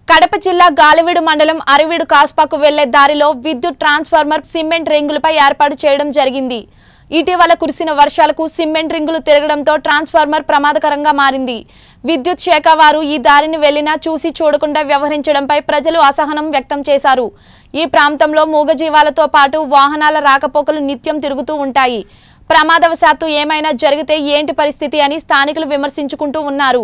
కడప జిల్లా గాలివీడు మండలం అరివీడు కాస్పాకు వెళ్లే దారిలో విద్యుత్ ట్రాన్స్ఫార్మర్ సిమెంట్ రింగులపై ఏర్పాటు చేయడం జరిగింది. ఇటీవల కురిసిన వర్షాలకు సిమెంట్ రింగులు తిరగడంతో ట్రాన్స్ఫార్మర్ ప్రమాదకరంగా మారింది. విద్యుత్ శాఖ వారు ఈ దారిని వెళ్లినా చూసి చూడకుండా వ్యవహరించడంపై ప్రజలు అసహనం వ్యక్తం చేశారు. ఈ ప్రాంతంలో మూగజీవాలతో పాటు వాహనాల రాకపోకలు నిత్యం తిరుగుతూ ఉంటాయి. ప్రమాదవశాత్తు ఏమైనా జరిగితే ఏంటి పరిస్థితి అని స్థానికులు విమర్శించుకుంటూ ఉన్నారు.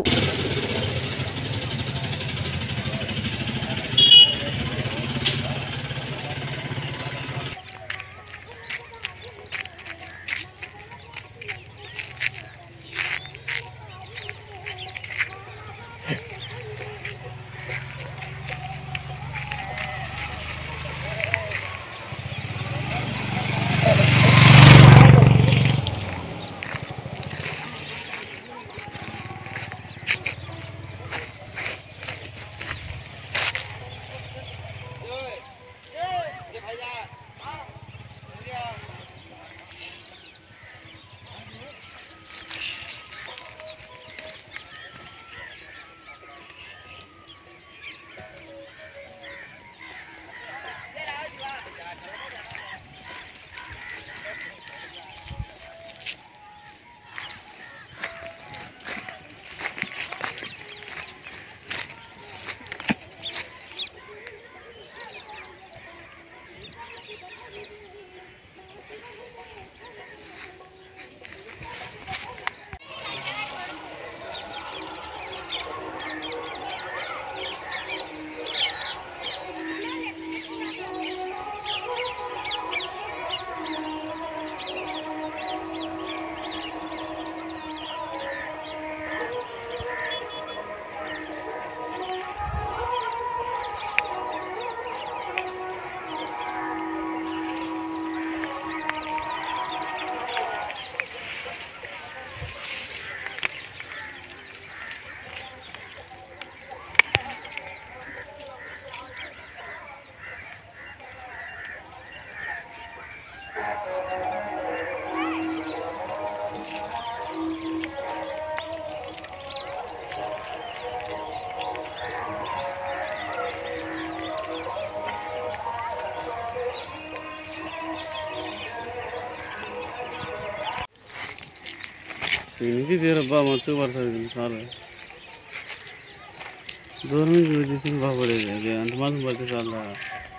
ఇంటి తీరబ్బా మచ్చు పడుతుంది చాలు దూరం నుంచి చూసి బాగుపడేది అది అంత మాత్రం పడితే చాలా